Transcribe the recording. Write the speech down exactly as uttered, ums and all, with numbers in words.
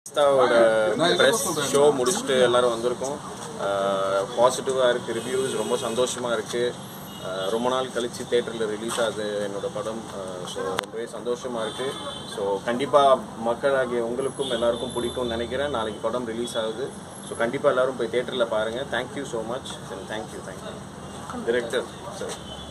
press show முடிச்சிட்டு எல்லாரும் வந்திருக்கோம். பாசிட்டிவா இருக்கு, ரிவ்யூஸ் ரொம்ப சந்தோஷமா இருக்கு. ரொம்ப நாள் கழிச்சு தியேட்டர்ல ரிலீஸ் ஆகுது என்னோட படம். ஸோ ரொம்பவே சந்தோஷமா இருக்கு. ஸோ கண்டிப்பா மக்களாகிய உங்களுக்கும் எல்லாருக்கும் பிடிக்கும்னு நினைக்கிறேன். நாளைக்கு படம் ரிலீஸ் ஆகுது. ஸோ கண்டிப்பா எல்லாரும் போய் தியேட்டர்ல பாருங்க. Thank you so much. Thank you thank you director sir.